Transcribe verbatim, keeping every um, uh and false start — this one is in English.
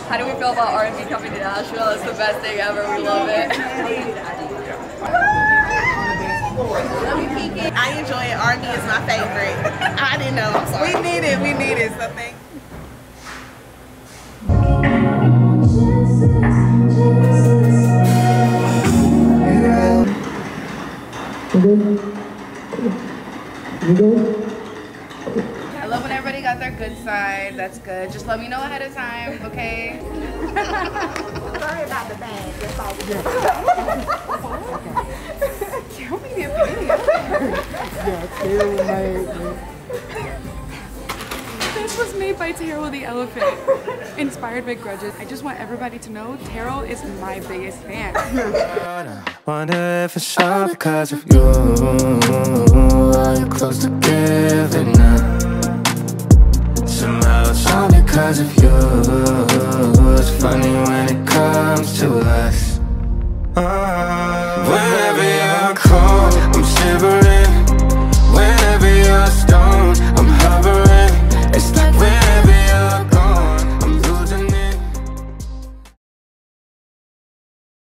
How do we feel about R and B coming to Nashville? It's the best thing ever. We love it. I enjoy it. R and B is my favorite. I didn't know. I'm sorry. We need it. We need it. So thank I love when everybody got their good side. That's good. Just let me know ahead of time, okay? Sorry about the bag. That's all we do. Tell me the opinion. This was made by Taro the elephant, inspired by Grudges. I just want everybody to know Taro is my biggest fan. Wonder if it's all because of you. Are you close together now? Somehow it's all because of you. It's funny when it comes to us. uh